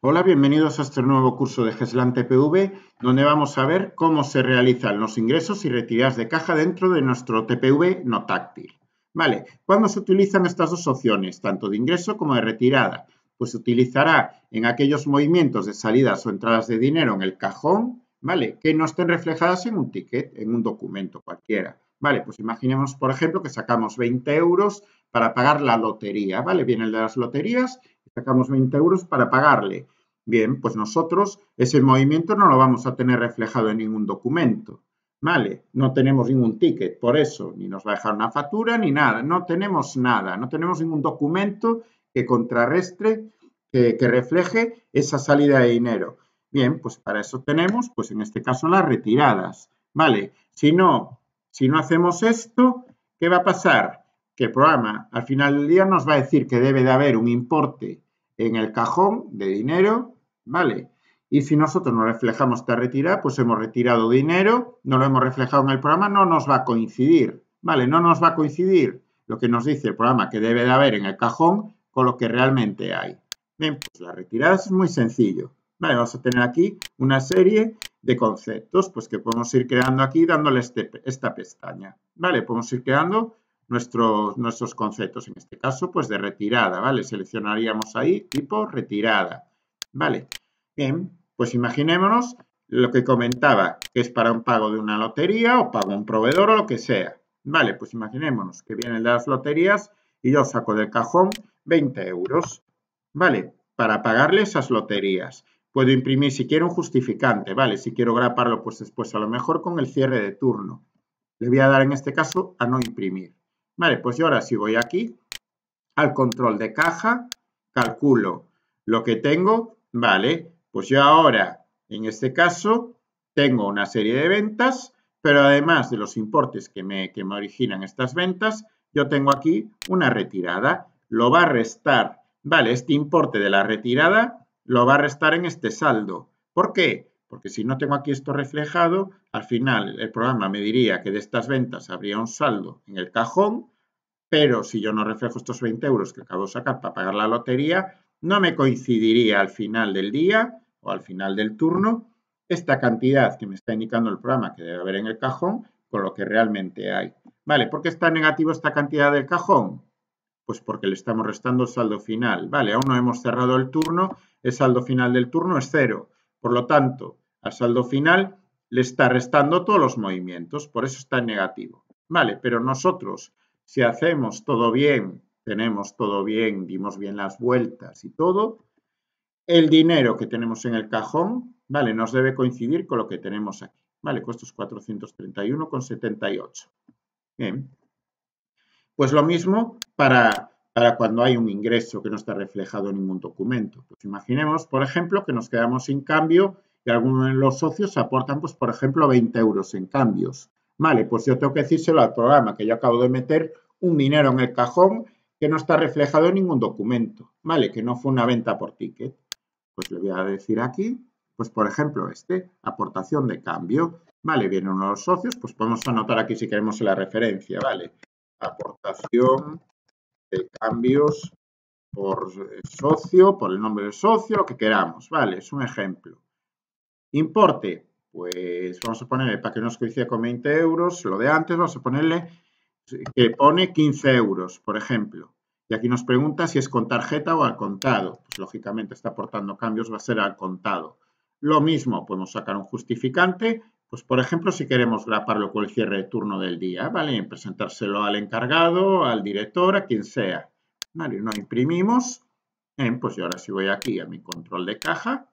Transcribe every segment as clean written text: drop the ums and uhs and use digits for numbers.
Hola, bienvenidos a este nuevo curso de GESLAN TPV, donde vamos a ver cómo se realizan los ingresos y retiradas de caja dentro de nuestro TPV no táctil. Vale, ¿cuándo se utilizan estas dos opciones, tanto de ingreso como de retirada? Pues se utilizará en aquellos movimientos de salidas o entradas de dinero en el cajón, ¿vale? Que no estén reflejadas en un ticket, en un documento cualquiera. Vale, pues imaginemos, por ejemplo, que sacamos 20 euros para pagar la lotería, ¿vale? Viene el de las loterías y sacamos 20 euros para pagarle. Bien, pues nosotros ese movimiento no lo vamos a tener reflejado en ningún documento, ¿vale? No tenemos ningún ticket, por eso, ni nos va a dejar una factura ni nada, no tenemos nada, no tenemos ningún documento que contrarrestre, que refleje esa salida de dinero. Bien, pues para eso tenemos, pues en este caso, las retiradas, ¿vale? Si no hacemos esto, ¿qué va a pasar? Que el programa al final del día nos va a decir que debe de haber un importe en el cajón de dinero, ¿vale? Y si nosotros no reflejamos esta retirada, pues hemos retirado dinero, no lo hemos reflejado en el programa, no nos va a coincidir, ¿vale? No nos va a coincidir lo que nos dice el programa que debe de haber en el cajón con lo que realmente hay. Bien, pues la retirada es muy sencillo, ¿vale? Vamos a tener aquí una serie de conceptos, pues que podemos ir creando aquí dándole esta pestaña, ¿vale? Podemos ir creando nuestros conceptos, en este caso, pues de retirada, ¿vale? Seleccionaríamos ahí tipo retirada, ¿vale? Bien, pues imaginémonos lo que comentaba, que es para un pago de una lotería o pago a un proveedor o lo que sea, ¿vale? Pues imaginémonos que vienen las loterías y yo saco del cajón 20 euros, ¿vale? Para pagarle esas loterías. Puedo imprimir si quiero un justificante, ¿vale? Si quiero graparlo, pues después a lo mejor con el cierre de turno. Le voy a dar en este caso a no imprimir. Vale, pues yo ahora si voy aquí al control de caja, calculo lo que tengo, vale, pues yo ahora en este caso tengo una serie de ventas, pero además de los importes que me originan estas ventas, yo tengo aquí una retirada, lo va a restar, vale, este importe de la retirada lo va a restar en este saldo. ¿Por qué? Porque si no tengo aquí esto reflejado, al final el programa me diría que de estas ventas habría un saldo en el cajón, pero si yo no reflejo estos 20 euros que acabo de sacar para pagar la lotería, no me coincidiría al final del día o al final del turno esta cantidad que me está indicando el programa que debe haber en el cajón con lo que realmente hay. ¿Vale? ¿Por qué está negativo esta cantidad del cajón? Pues porque le estamos restando el saldo final. Vale, aún no hemos cerrado el turno, el saldo final del turno es 0. Por lo tanto, al saldo final le está restando todos los movimientos, por eso está en negativo. Vale, pero nosotros, si hacemos todo bien, tenemos todo bien, dimos bien las vueltas y todo, el dinero que tenemos en el cajón, vale, nos debe coincidir con lo que tenemos aquí. Vale, con estos 431,78. Bien. Pues lo mismo para cuando hay un ingreso que no está reflejado en ningún documento. Pues imaginemos, por ejemplo, que nos quedamos sin cambio y algunos de los socios aportan, pues, por ejemplo, 20 euros en cambios. Vale, pues yo tengo que decírselo al programa que yo acabo de meter un dinero en el cajón que no está reflejado en ningún documento, ¿vale? Que no fue una venta por ticket. Pues le voy a decir aquí, pues por ejemplo aportación de cambio, ¿vale? Viene uno de los socios, pues podemos anotar aquí si queremos la referencia, ¿vale? Aportación de cambios por socio, por el nombre del socio, lo que queramos, ¿vale? Es un ejemplo. Importe, pues vamos a ponerle, para que nos coincida con 20 euros, lo de antes, vamos a ponerle que pone 15 euros, por ejemplo. Y aquí nos pregunta si es con tarjeta o al contado. Pues lógicamente está aportando cambios, va a ser al contado. Lo mismo, podemos sacar un justificante, pues por ejemplo, si queremos graparlo con el cierre de turno del día, ¿vale? Y presentárselo al encargado, al director, a quien sea. Vale, no imprimimos. Pues yo ahora si voy aquí a mi control de caja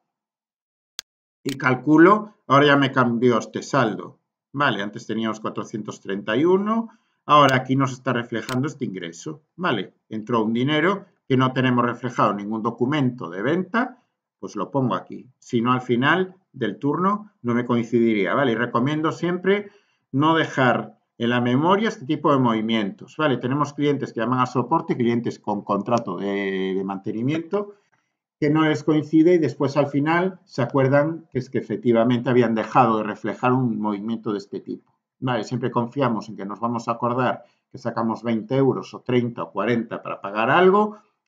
y calculo, ahora ya me cambió este saldo. Vale, antes teníamos 431, ahora aquí nos está reflejando este ingreso. Vale, entró un dinero que no tenemos reflejado en ningún documento de venta, pues lo pongo aquí. Si no, al final del turno no me coincidiría. Vale, y recomiendo siempre no dejar en la memoria este tipo de movimientos. Vale, tenemos clientes que llaman a soporte, clientes con contrato de mantenimiento, que no les coincide y después al final se acuerdan que es que efectivamente habían dejado de reflejar un movimiento de este tipo. Vale, siempre confiamos en que nos vamos a acordar que sacamos 20 euros o 30 o 40 para pagar algo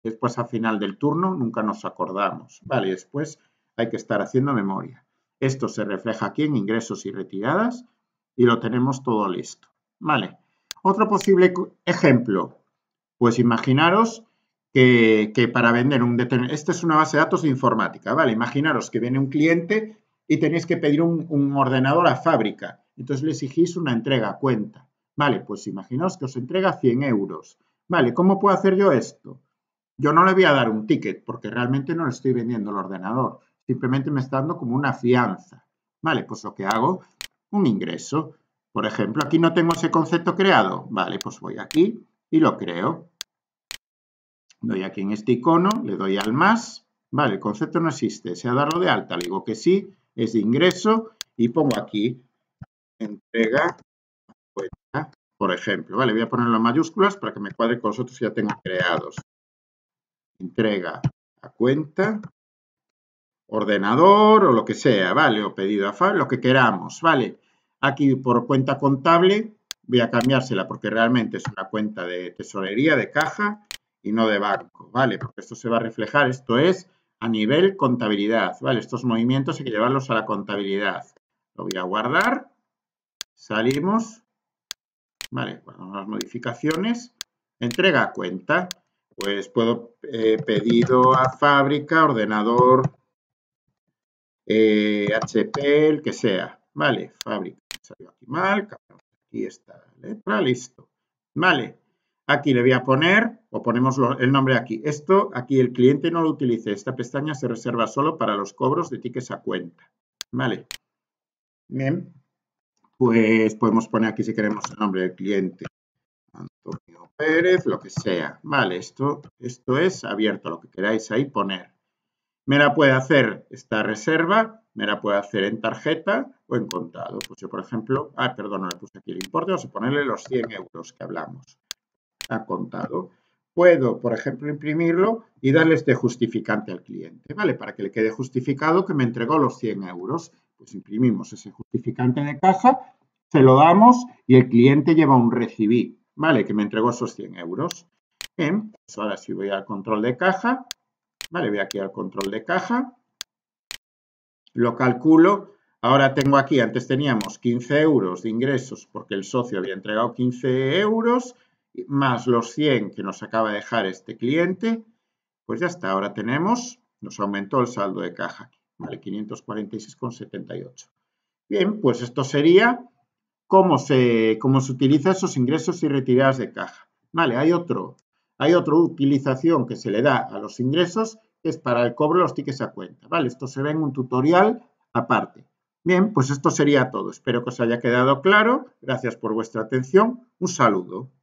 Después, al final del turno, nunca nos acordamos. Vale, después hay que estar haciendo memoria. Esto se refleja aquí en ingresos y retiradas y lo tenemos todo listo. Vale. Otro posible ejemplo. Pues imaginaros que para vender un determinado... Esta es una base de datos de informática, ¿vale? Imaginaros que viene un cliente y tenéis que pedir un ordenador a fábrica. Entonces le exigís una entrega a cuenta. Vale, pues imaginaos que os entrega 100 euros. Vale, ¿cómo puedo hacer yo esto? Yo no le voy a dar un ticket porque realmente no le estoy vendiendo el ordenador. Simplemente me está dando como una fianza. Vale, pues lo que hago, un ingreso. Por ejemplo, aquí no tengo ese concepto creado. Vale, pues voy aquí y lo creo. Doy aquí en este icono, le doy al más. Vale, el concepto no existe. Desea darlo de alta. Le digo que sí, es de ingreso y pongo aquí entrega cuenta, por ejemplo. Vale, voy a ponerlo en mayúsculas para que me cuadre con los otros que ya tengo creados. Entrega a cuenta, ordenador o lo que sea, ¿vale? O pedido a fábrica, lo que queramos, ¿vale? Aquí por cuenta contable voy a cambiársela porque realmente es una cuenta de tesorería, de caja y no de banco, ¿vale? Porque esto se va a reflejar, esto es a nivel contabilidad, ¿vale? Estos movimientos hay que llevarlos a la contabilidad. Lo voy a guardar, salimos, ¿vale? Guardamos las modificaciones, entrega a cuenta. Pues puedo pedido a fábrica, ordenador, HP, el que sea. Vale, fábrica. Salió aquí mal, aquí está la letra, listo. Vale, aquí le voy a poner, o ponemos el nombre aquí. Esto, aquí el cliente no lo utilice. Esta pestaña se reserva solo para los cobros de tickets a cuenta. Vale. Bien, pues podemos poner aquí si queremos el nombre del cliente. Antonio Pérez, lo que sea. Vale, esto es abierto, lo que queráis ahí poner. Me la puede hacer esta reserva, me la puede hacer en tarjeta o en contado. Pues yo, por ejemplo, perdón, no le puse aquí el importe, vamos a ponerle los 100 euros que hablamos a contado. Puedo, por ejemplo, imprimirlo y darle este justificante al cliente, ¿vale? Para que le quede justificado que me entregó los 100 euros. Pues imprimimos ese justificante de caja, se lo damos y el cliente lleva un recibí, ¿vale? Que me entregó esos 100 euros. Bien, pues ahora sí voy al control de caja. Vale, voy aquí al control de caja, lo calculo, ahora tengo aquí, antes teníamos 15 euros de ingresos porque el socio había entregado 15 euros, más los 100 que nos acaba de dejar este cliente, pues ya está, ahora tenemos, nos aumentó el saldo de caja, vale, 546,78. Bien, pues esto sería cómo se utiliza esos ingresos y retiradas de caja. Vale, hay otra utilización que se le da a los ingresos, que es para el cobro de los tickets a cuenta. Vale, esto se ve en un tutorial aparte. Bien, pues esto sería todo. Espero que os haya quedado claro. Gracias por vuestra atención. Un saludo.